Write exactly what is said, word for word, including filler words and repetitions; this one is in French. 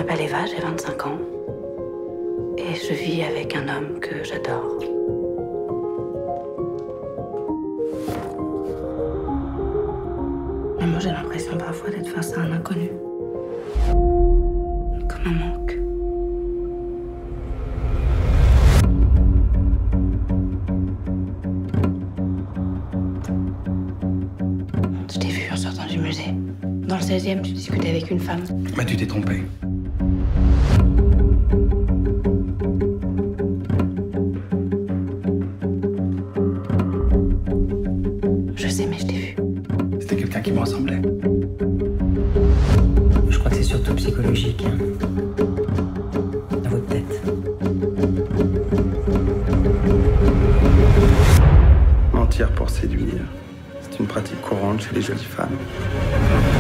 m'appelle Eva, j'ai vingt-cinq ans. Et je vis avec un homme que j'adore. Mais moi, j'ai l'impression parfois d'être face à un inconnu. Comme un manque. Je t'ai vu en sortant du musée. Dans le seizième, tu discutais avec une femme. Bah, tu t'es trompé. Je sais, mais je t'ai vu. C'était quelqu'un qui me ressemblait. Je crois que c'est surtout psychologique. Hein. Dans votre tête. Mentir pour séduire, c'est une pratique courante chez les jolies femmes.